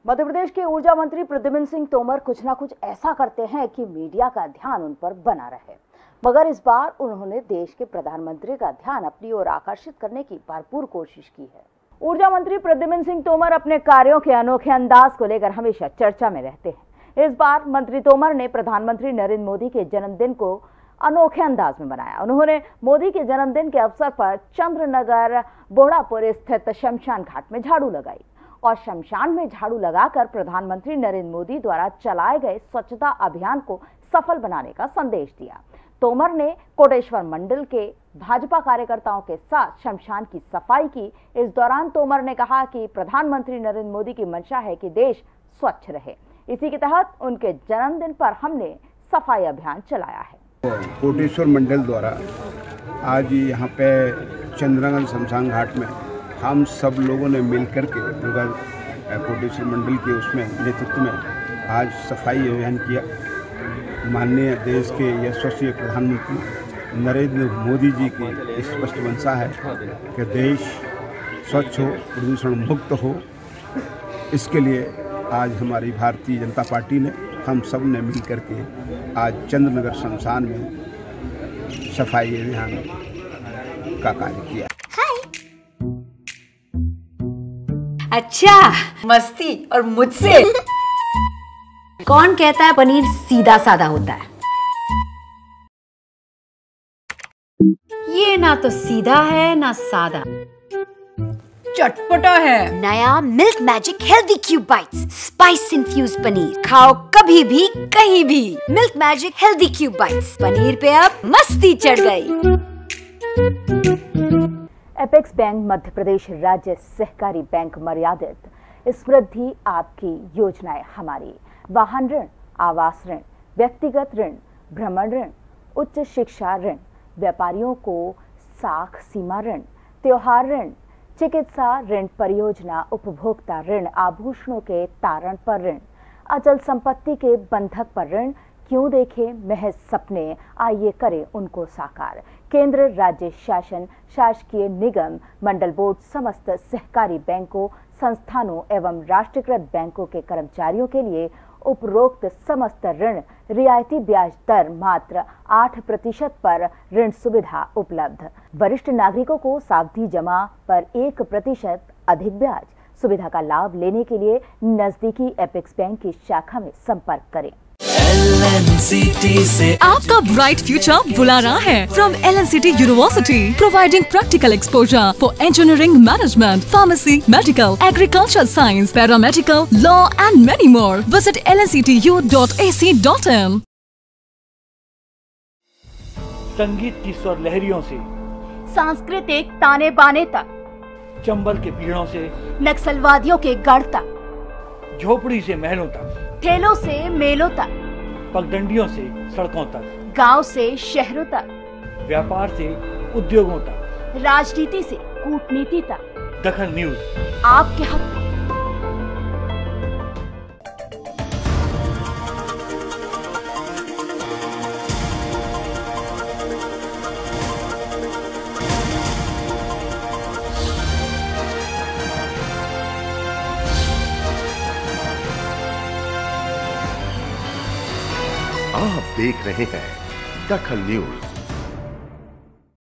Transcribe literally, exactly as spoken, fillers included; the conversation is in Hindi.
मध्य प्रदेश के ऊर्जा मंत्री प्रद्युम्न सिंह तोमर कुछ ना कुछ ऐसा करते हैं कि मीडिया का ध्यान उन पर बना रहे, मगर इस बार उन्होंने देश के प्रधानमंत्री का ध्यान अपनी ओर आकर्षित करने की भरपूर कोशिश की है। ऊर्जा मंत्री प्रद्युम्न सिंह तोमर अपने कार्यों के अनोखे अंदाज को लेकर हमेशा चर्चा में रहते हैं। इस बार मंत्री तोमर ने प्रधानमंत्री नरेंद्र मोदी के जन्मदिन को अनोखे अंदाज में बनाया। उन्होंने मोदी के जन्मदिन के अवसर पर चंद्रनगर बोड़ापुर स्थित शमशान घाट में झाड़ू लगाई और शमशान में झाड़ू लगाकर प्रधानमंत्री नरेंद्र मोदी द्वारा चलाए गए स्वच्छता अभियान को सफल बनाने का संदेश दिया। तोमर ने कोटेश्वर मंडल के भाजपा कार्यकर्ताओं के साथ शमशान की सफाई की। इस दौरान तोमर ने कहा कि प्रधानमंत्री नरेंद्र मोदी की मंशा है कि देश स्वच्छ रहे। इसी के तहत उनके जन्मदिन पर हमने सफाई अभियान चलाया है। कोटेश्वर मंडल द्वारा आज यहाँ पे चंद्रनगर शमशान घाट में हम सब लोगों ने मिलकर के नगर कोटेश्वर मंडल के उसमें नेतृत्व में आज सफाई अभियान किया। माननीय देश के यशस्वी प्रधानमंत्री नरेंद्र मोदी जी की स्पष्ट मंशा है कि देश स्वच्छ हो, प्रदूषण मुक्त हो। इसके लिए आज हमारी भारतीय जनता पार्टी ने, हम सब ने मिल करके आज चंद्रनगर शमशान में सफाई अभियान का कार्य किया। अच्छा, मस्ती और मुझसे कौन कहता है पनीर सीधा साधा होता है? ये ना तो सीधा है ना सादा, चटपटा है। नया milk magic healthy cube bites, spice infuse paneer, खाओ कभी भी कहीं भी। Milk magic healthy cube bites, paneer पे अब मस्ती चढ़ गई। एपेक्स बैंक मध्य प्रदेश राज्य सहकारी बैंक मर्यादित, समृद्धि आपकी, योजनाएं हमारी, वाहन ऋण, आवास ऋण, व्यक्तिगत ऋण, भ्रमण ऋण, उच्च शिक्षा ऋण, व्यापारियों को साख सीमा ऋण, त्योहार ऋण, चिकित्सा ऋण, परियोजना उपभोक्ता ऋण, आभूषणों के तारण पर ऋण, अचल संपत्ति के बंधक पर ऋण। क्यों देखें महज सपने, आइए करें उनको साकार। केंद्र, राज्य शासन, शासकीय निगम, मंडल बोर्ड, समस्त सहकारी बैंकों, संस्थानों एवं राष्ट्रीयकृत बैंकों के कर्मचारियों के लिए उपरोक्त समस्त ऋण रियायती ब्याज दर मात्र आठ प्रतिशत पर ऋण सुविधा उपलब्ध। वरिष्ठ नागरिकों को सावधि जमा पर एक प्रतिशत अधिक ब्याज। सुविधा का लाभ लेने के लिए नजदीकी एपेक्स बैंक की शाखा में संपर्क करें। एल एन सी टी से आपका ब्राइट फ्यूचर बुला रहा है। From L N C T university, providing practical exposure for engineering, management, pharmacy, medical, agriculture science, paramedical, law and many more. Visit L N C T U dot A C dot in. संगीत की स्वर लहरियों से सांस्कृतिक ताने बाने तक, चंबल के पीड़ों से नक्सलवादियों के गढ़ तक, झोपड़ी से महलों तक, ठेलों से मेलों तक, पगडंडियों से सड़कों तक, गांव से शहरों तक, व्यापार से उद्योगों तक, राजनीति से कूटनीति तक, दखल न्यूज आपके हक में। आप देख रहे हैं दखल न्यूज।